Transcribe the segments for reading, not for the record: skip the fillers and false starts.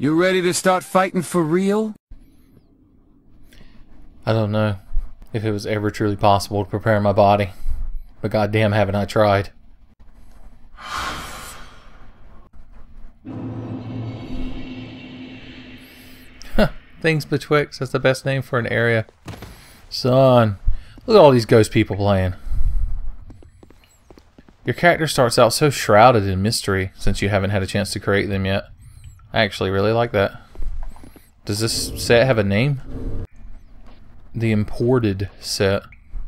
You ready to start fighting for real? I don't know if it was ever truly possible to prepare my body, but goddamn haven't I tried. Things Betwixt, that's the best name for an area. Son, look at all these ghost people playing. Your character starts out so shrouded in mystery since you haven't had a chance to create them yet. I actually really like that. Does this set have a name? The imported set.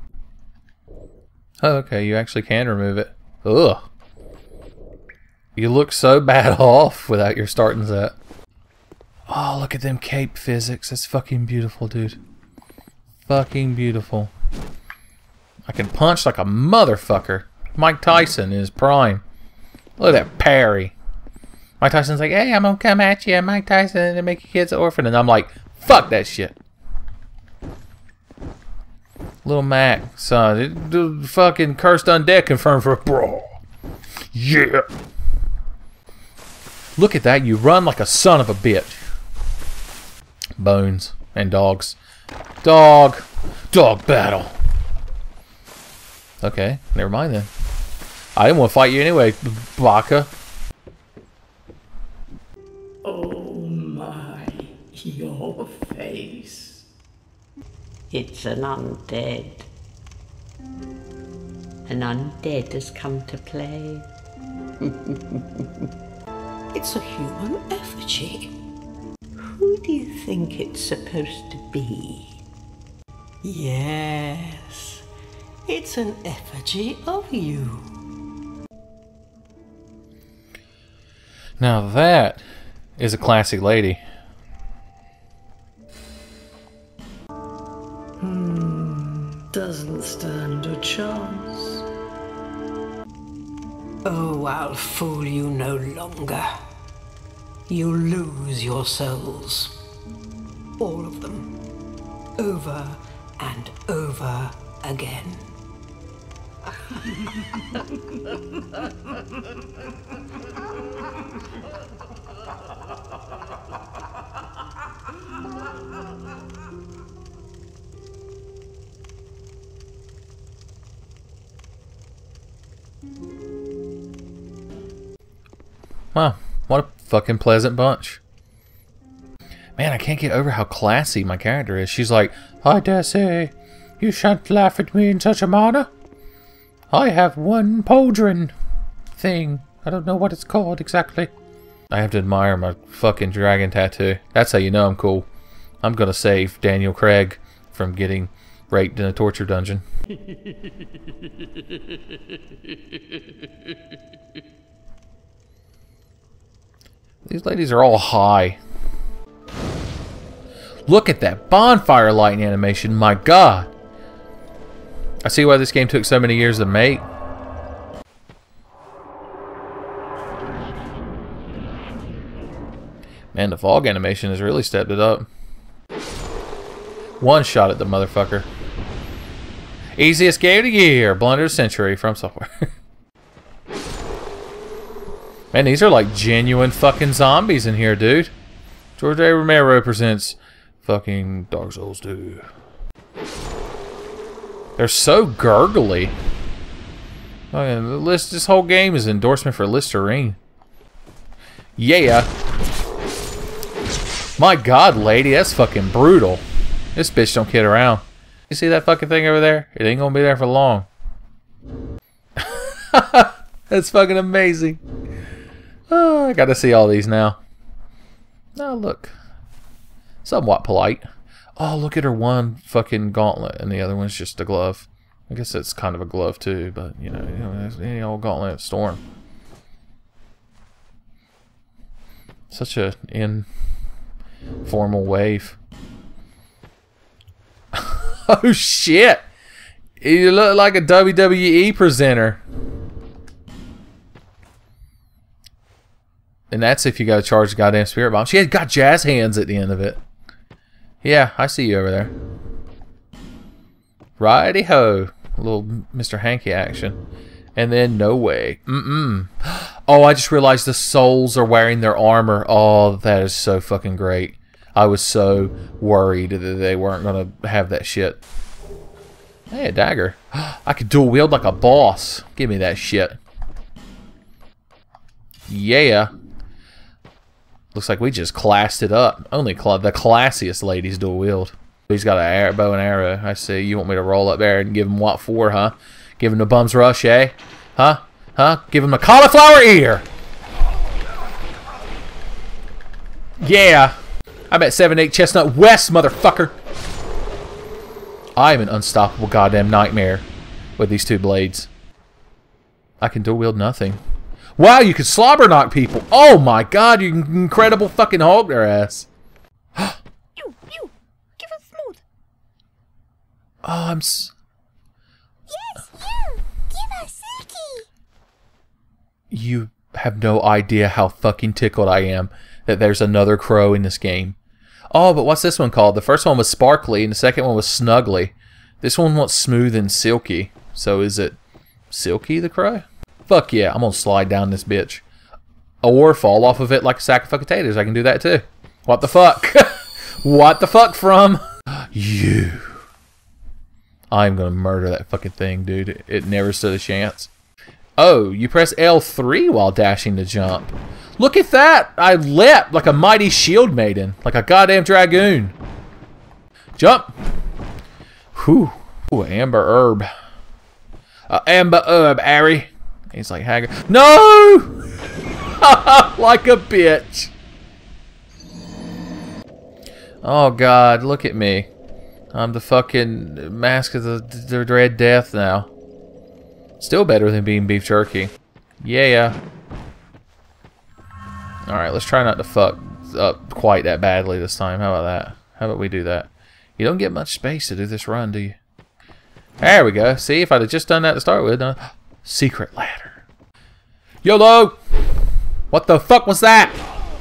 Oh, okay, you actually can remove it. Ugh. You look so bad off without your starting set. Oh, look at them cape physics. That's fucking beautiful, dude. Fucking beautiful. I can punch like a motherfucker. Mike Tyson in his prime. Look at that parry. Mike Tyson's like, hey, I'm gonna come at you, Mike Tyson, and make your kids an orphan. And I'm like, fuck that shit. Little Mac, son. The fucking Cursed Undead confirmed for a brawl. Yeah. Look at that. You run like a son of a bitch. Bones and dogs. Dog battle. Okay, never mind then. I didn't want to fight you anyway, Baka. Oh my, your face. It's an undead. An undead has come to play. It's a human effigy. Who do you think it's supposed to be? Yes, it's an effigy of you. Now that is a classic lady. Doesn't stand a chance. Oh, I'll fool you no longer. You'll lose your souls. All of them. Over and over again. Wow, what a fucking pleasant bunch. Man, I can't get over how classy my character is. She's like, I dare say, you shan't laugh at me in such a manner. I have one pauldron thing. I don't know what it's called exactly. I have to admire my fucking dragon tattoo. That's how you know I'm cool. I'm gonna save Daniel Craig from getting raped in a torture dungeon. These ladies are all high. Look at that bonfire lighting animation, my god. I see why this game took so many years to make. Man, the fog animation has really stepped it up. One shot at the motherfucker. Easiest game of the year, Blunder of the Century from Software. Man, these are like genuine fucking zombies in here, dude. George A. Romero presents fucking Dark Souls 2. They're so gurgly. This whole game is an endorsement for Listerine. Yeah. My god, lady, that's fucking brutal. This bitch don't kid around. You see that fucking thing over there? It ain't gonna be there for long. That's fucking amazing. Oh, I gotta see all these now. Oh, look. Somewhat polite. Oh, look at her one fucking gauntlet, and the other one's just a glove. I guess it's kind of a glove too, but you know, any old gauntlet storm. Such a informal wave. Oh shit! You look like a WWE presenter. And that's if you gotta charge the goddamn spirit bomb. She had got jazz hands at the end of it. Yeah, I see you over there. Righty ho. A little Mr. Hanky action. And then no way. Oh, I just realized the souls are wearing their armor. Oh, that is so fucking great. I was so worried that they weren't going to have that shit. Hey, a dagger. I could dual wield like a boss. Give me that shit. Yeah. Looks like we just classed it up. Only the classiest ladies dual wield. He's got a bow and arrow. I see. You want me to roll up there and give him what for, huh? Give him the bum's rush, eh? Huh? Huh? Give him a cauliflower ear! Yeah! I'm at 7-8 Chestnut West, motherfucker! I am an unstoppable goddamn nightmare with these two blades. I can dual wield nothing. Wow, you can slobber knock people! Oh my god, you incredible fucking hog their ass! You! Give us smooth! Oh, I'm Yes, you! Give us silky! You have no idea how fucking tickled I am that there's another crow in this game. Oh, but what's this one called? The first one was Sparkly, and the second one was Snuggly. This one wants Smooth and Silky. So is it Silky the crow? Fuck yeah, I'm gonna slide down this bitch. Or fall off of it like a sack of fucking potatoes. I can do that too. What the fuck? What the fuck from you? I'm gonna murder that fucking thing, dude. It never stood a chance. Oh, you press L3 while dashing to jump. Look at that! I leapt like a mighty shield maiden. Like a goddamn dragoon. Jump! Whew. Ooh, amber herb. Amber herb, Harry. He's like Haggard. No! Like a bitch. Oh god, look at me. I'm the fucking mask of the Dread Death now. Still better than being beef jerky. Yeah. Alright, let's try not to fuck up quite that badly this time. How about that? How about we do that? You don't get much space to do this run, do you? There we go. See, if I'd have just done that to start with. Secret ladder. YOLO! What the fuck was that?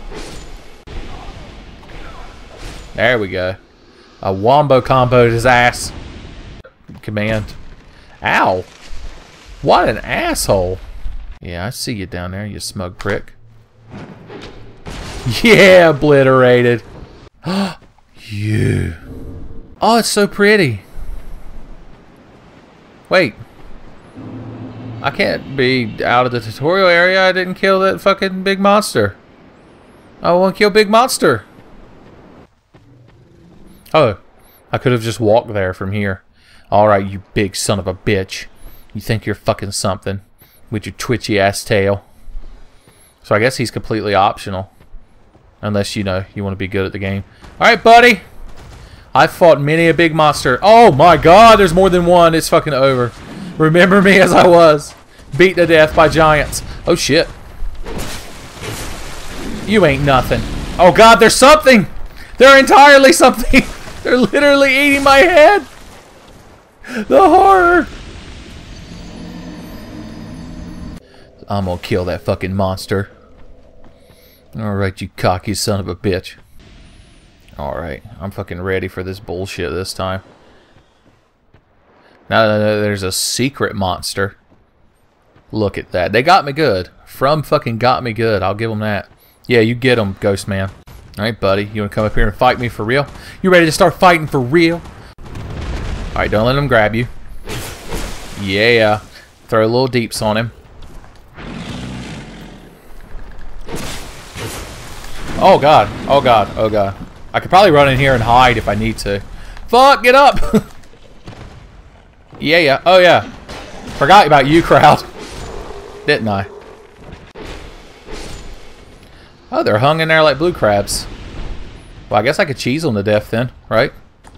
There we go. A wombo comboed his ass. Command. Ow! What an asshole! Yeah, I see you down there, you smug prick. Yeah, obliterated. You. Oh, it's so pretty. Wait. I can't be out of the tutorial area. I didn't kill that fucking big monster. I want to kill big monster. Oh, I could have just walked there from here. Alright, you big son of a bitch. You think you're fucking something with your twitchy ass tail. So I guess he's completely optional. Unless, you know, you want to be good at the game. Alright, buddy. I've fought many a big monster. Oh my god, there's more than one. It's fucking over. Remember me as I was. Beat to death by giants. Oh shit. You ain't nothing. Oh god, there's something. They're entirely something. They're literally eating my head. The horror. I'm gonna kill that fucking monster. Alright, you cocky son of a bitch. Alright, I'm fucking ready for this bullshit this time. Now there's a secret monster. Look at that. They got me good. From fucking got me good. I'll give them that. Yeah, you get them, Ghost Man. Alright, buddy. You want to come up here and fight me for real? You ready to start fighting for real? Alright, don't let him grab you. Yeah. Throw a little deeps on him. Oh god. Oh god. Oh god. I could probably run in here and hide if I need to. Fuck, get up! Yeah. Oh yeah. Forgot about you, crowd. Didn't I? Oh, they're hung in there like blue crabs. Well, I guess I could cheese them to death then, right?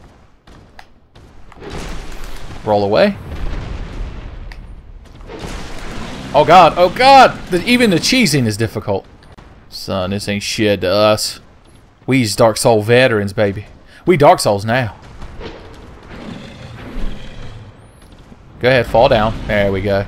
Roll away. Oh god, oh god! Even the cheesing is difficult. Son, this ain't shit to us. We's Dark Soul veterans, baby. We Dark Souls now. Go ahead, fall down. There we go.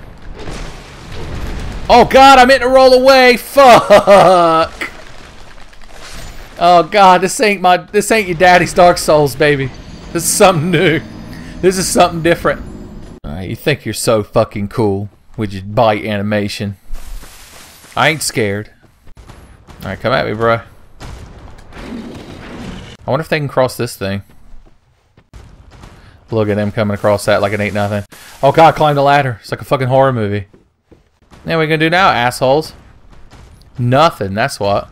Oh god, I meant to roll away. Fuck. Oh god, this ain't your daddy's Dark Souls, baby. This is something new. This is something different. Alright, you think you're so fucking cool. with your bite animation. I ain't scared. Alright, come at me, bro. I wonder if they can cross this thing. Look at them coming across that like it ain't nothing. Oh god, climb the ladder. It's like a fucking horror movie. Now what are we gonna do now, assholes? Nothing, that's what.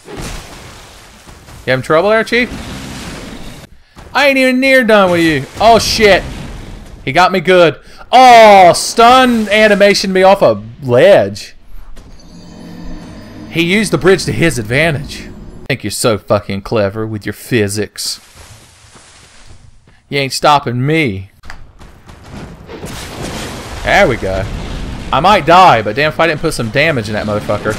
You having trouble there, Chief? I ain't even near done with you. Oh shit. He got me good. Oh, stun animation me off a ledge. He used the bridge to his advantage. I think you're so fucking clever with your physics. You ain't stopping me. There we go. I might die, but damn if I didn't put some damage in that motherfucker.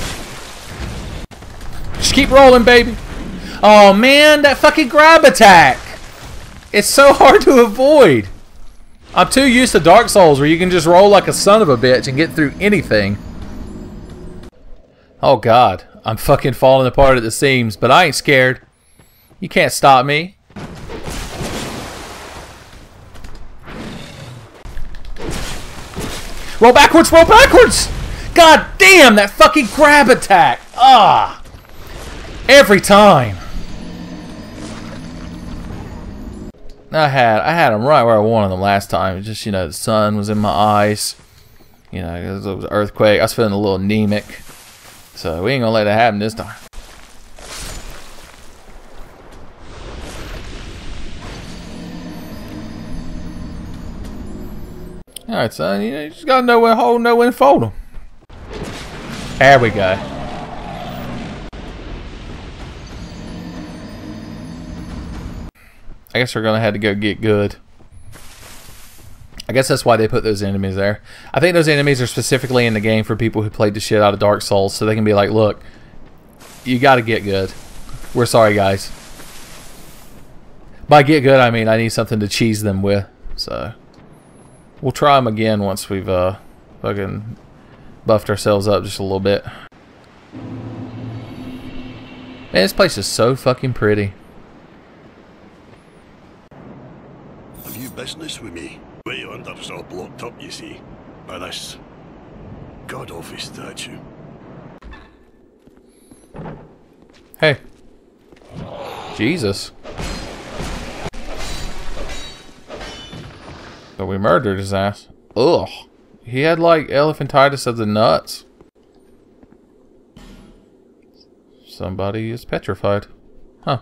Just keep rolling, baby. Oh man, that fucking grab attack. It's so hard to avoid. I'm too used to Dark Souls where you can just roll like a son of a bitch and get through anything. Oh god, I'm fucking falling apart at the seams, but I ain't scared. You can't stop me. Roll backwards, roll backwards! God damn, that fucking grab attack! Ah! Every time. I had him right where I wanted them last time. It just, you know, the sun was in my eyes. You know, it was an earthquake. I was feeling a little anemic. So we ain't gonna let it happen this time. Alright, son, you just gotta know when to hold, know when to fold them. There we go. I guess we're gonna have to go get good. I guess that's why they put those enemies there. I think those enemies are specifically in the game for people who played the shit out of Dark Souls, so they can be like, look, you gotta get good. We're sorry, guys. By get good, I mean I need something to cheese them with. So we'll try them again once we've fucking buffed ourselves up just a little bit. Man, this place is so fucking pretty. Have you business with me? Way under's all blocked up, you see, by this god-awful statue. Hey. Jesus. So we murdered his ass. Ugh. He had like elephantitis of the nuts. Somebody is petrified. Huh.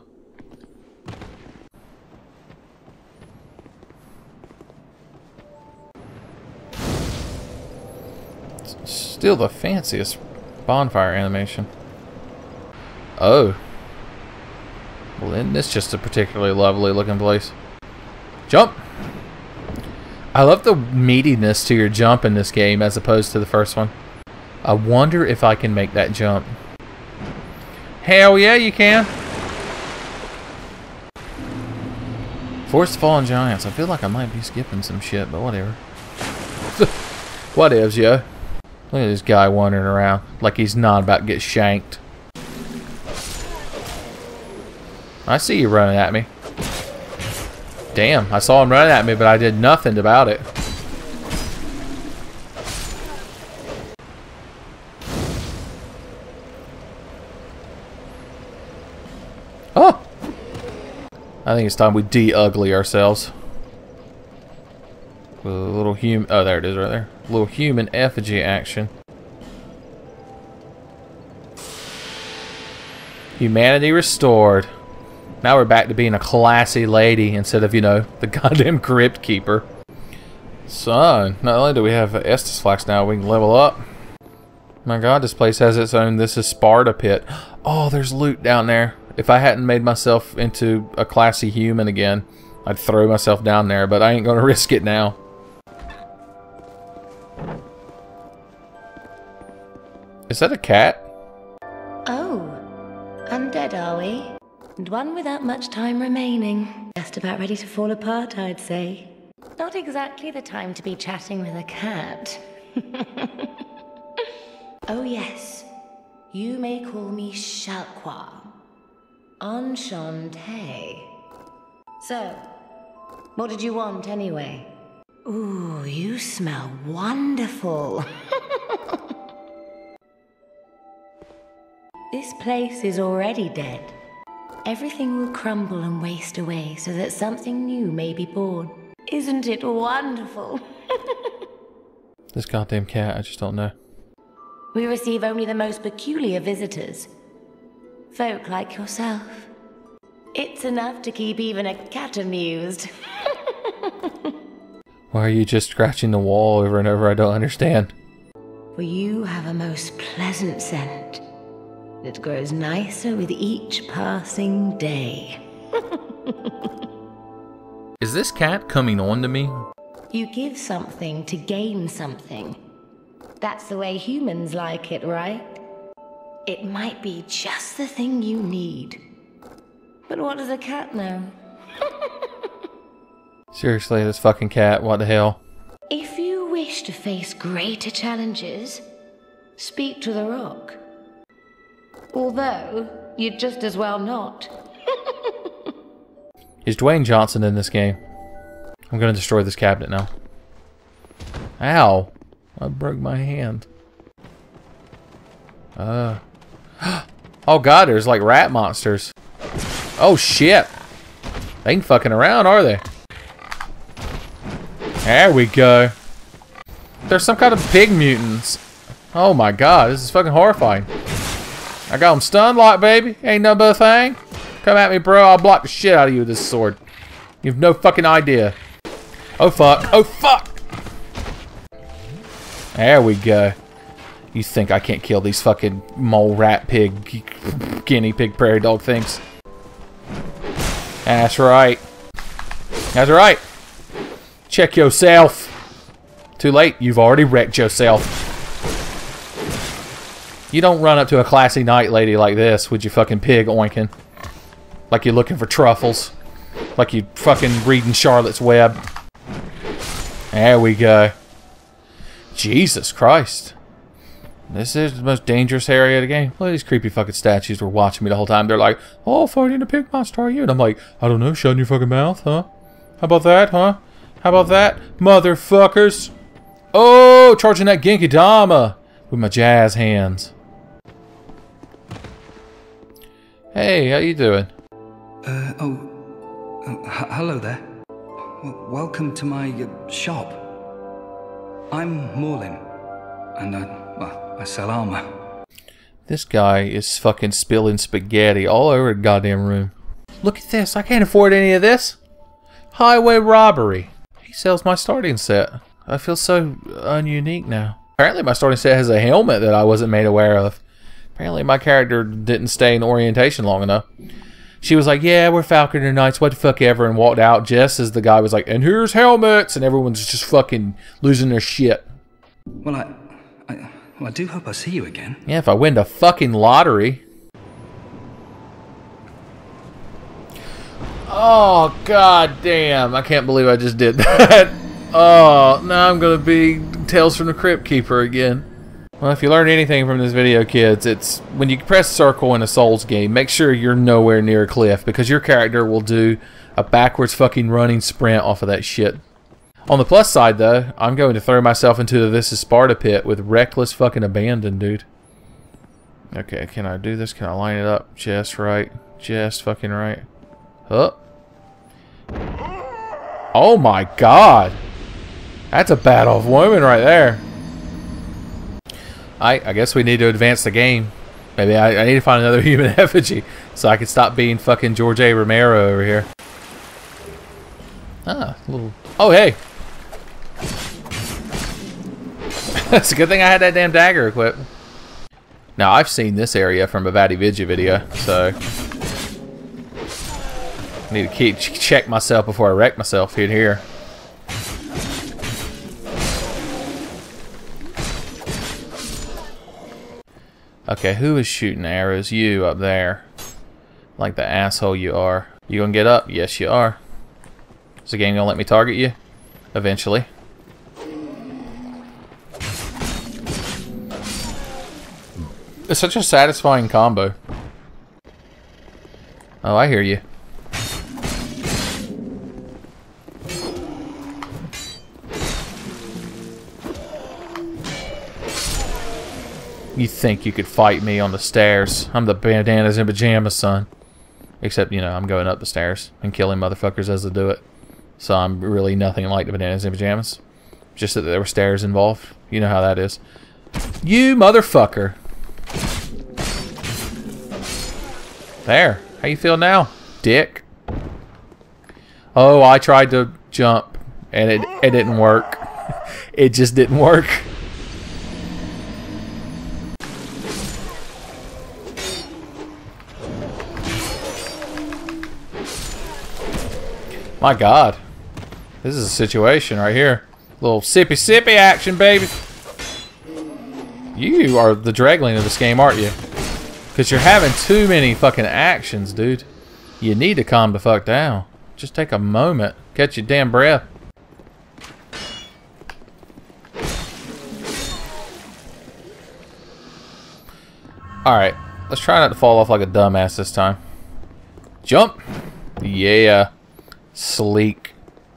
Still the fanciest bonfire animation. Oh. Well, isn't this just a particularly lovely looking place? Jump! I love the meatiness to your jump in this game as opposed to the first one. I wonder if I can make that jump. Hell yeah, you can! Forest Fallen Giants. I feel like I might be skipping some shit, but whatever. Whatevs, yo. Look at this guy wandering around like he's not about to get shanked. I see you running at me. Damn, I saw him running at me, but I did nothing about it. Oh! I think it's time we de-ugly ourselves. With a little human... Oh, there it is right there. A little human effigy action. Humanity restored. Now we're back to being a classy lady instead of, you know, the goddamn crypt keeper. Son, not only do we have Estus Flax now, we can level up. My god, this place has its own This Is Sparta pit. Oh, there's loot down there. If I hadn't made myself into a classy human again, I'd throw myself down there, but I ain't gonna risk it now. Is that a cat? Oh, undead are we? And one without much time remaining. Just about ready to fall apart, I'd say. Not exactly the time to be chatting with a cat. Oh yes, you may call me Shalqua. Enchantée. So, what did you want anyway? Ooh, you smell wonderful. This place is already dead. Everything will crumble and waste away so that something new may be born. Isn't it wonderful? This goddamn cat, I just don't know. We receive only the most peculiar visitors. Folk like yourself. It's enough to keep even a cat amused. Why are you just scratching the wall over and over? I don't understand. For you have a most pleasant scent. It grows nicer with each passing day. Is this cat coming on to me? You give something to gain something. That's the way humans like it, right? It might be just the thing you need. But what does a cat know? Seriously, this fucking cat, what the hell? If you wish to face greater challenges, speak to the rock. Although, you'd just as well not. Is Dwayne Johnson in this game? I'm gonna destroy this cabinet now. Ow! I broke my hand. Oh god, there's like rat monsters. Oh shit! They ain't fucking around, are they? There we go. There's some kind of pig mutants. Oh my god, this is fucking horrifying. I got him stun locked, baby. Ain't no but a thing. Come at me, bro. I'll block the shit out of you with this sword. You have no fucking idea. Oh fuck. Oh fuck! There we go. You think I can't kill these fucking mole, rat, pig, guinea pig, prairie dog things? That's right. That's right. Check yourself. Too late. You've already wrecked yourself. You don't run up to a classy night lady like this with your fucking pig oinking. Like you're looking for truffles. Like you fucking reading Charlotte's Web. There we go. Jesus Christ. This is the most dangerous area of the game. Look at these creepy fucking statues were watching me the whole time. They're like, oh, fighting a pig monster, are you? And I'm like, I don't know, shut your fucking mouth, huh? How about that, huh? How about that, motherfuckers? Oh, charging that Genki Dama with my jazz hands. Hey, how you doing? Hello there. Welcome to my shop. I'm Morlin, and I sell armor. This guy is fucking spilling spaghetti all over the goddamn room. Look at this, I can't afford any of this. Highway robbery. He sells my starting set. I feel so ununique now. Apparently my starting set has a helmet that I wasn't made aware of. Apparently my character didn't stay in orientation long enough. She was like, yeah, we're Falconer Knights, what the fuck ever, and walked out just as the guy was like, and here's helmets, and everyone's just fucking losing their shit. Well, I do hope I see you again. Yeah, if I win the fucking lottery. Oh, god damn. I can't believe I just did that. Oh, now I'm gonna be Tales from the Crypt Keeper again. Well, if you learn anything from this video, kids, it's when you press circle in a Souls game, make sure you're nowhere near a cliff, because your character will do a backwards fucking running sprint off of that shit. On the plus side, though, I'm going to throw myself into the This Is Sparta pit with reckless fucking abandon, dude. Okay, can I do this? Can I line it up just right? Just fucking right. Up. Oh my god! That's a bad-off woman right there. I guess we need to advance the game. Maybe I need to find another human effigy so I can stop being fucking George A. Romero over here. Ah, a little... Oh, hey! It's a good thing I had that damn dagger equipped. Now, I've seen this area from a VatiVidya video, so... I need to check myself before I wreck myself in here. Okay, who is shooting arrows? You up there. Like the asshole you are. You gonna get up? Yes, you are. Is the game gonna let me target you? Eventually. It's such a satisfying combo. Oh, I hear you. You think you could fight me on the stairs? I'm the Bananas in Pajamas, son. Except, you know, I'm going up the stairs and killing motherfuckers as they do it. So I'm really nothing like the Bananas in Pajamas. Just that there were stairs involved. You know how that is. You motherfucker. There. How you feel now, dick? Oh, I tried to jump and it didn't work. It just didn't work. My God. This is a situation right here. Little sippy action, baby. You are the Dregling of this game, aren't you? Because you're having too many fucking actions, dude. You need to calm the fuck down. Just take a moment. Catch your damn breath. Alright. Let's try not to fall off like a dumbass this time. Jump. Yeah. Sleek.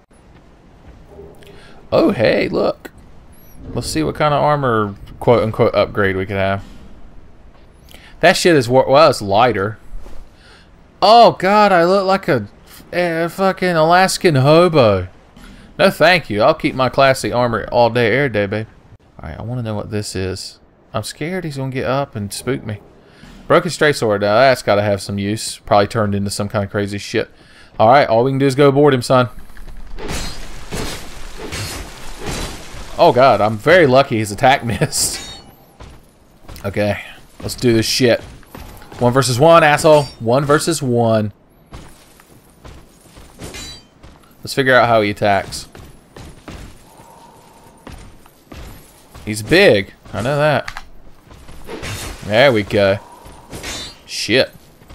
Oh, hey, look. Let's see what kind of armor, quote-unquote, upgrade we could have. That shit is, well, it's lighter. Oh, God, I look like a fucking Alaskan hobo. No, thank you. I'll keep my classy armor all day, every day, babe. Alright, I want to know what this is. I'm scared he's going to get up and spook me. Broken straight sword. Now, that's got to have some use. Probably turned into some kind of crazy shit. Alright, all we can do is go aboard him, son. Oh, God, I'm very lucky his attack missed. Okay, let's do this shit. 1 versus 1, asshole. 1 versus 1. Let's figure out how he attacks. He's big. I know that. There we go. Shit.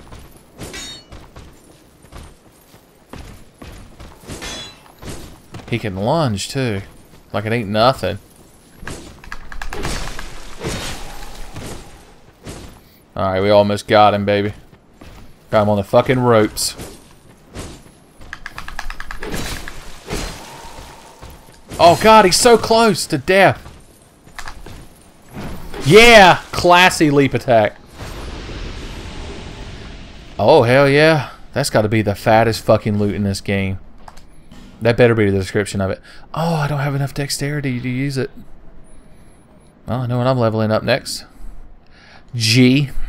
He can lunge, too. Like it ain't nothing. Alright, we almost got him, baby. Got him on the fucking ropes. Oh, God, he's so close to death. Yeah! Classy leap attack. Oh, hell yeah. That's got to be the fattest fucking loot in this game. That better be the description of it. Oh, I don't have enough dexterity to use it. Well, I know what I'm leveling up next. G.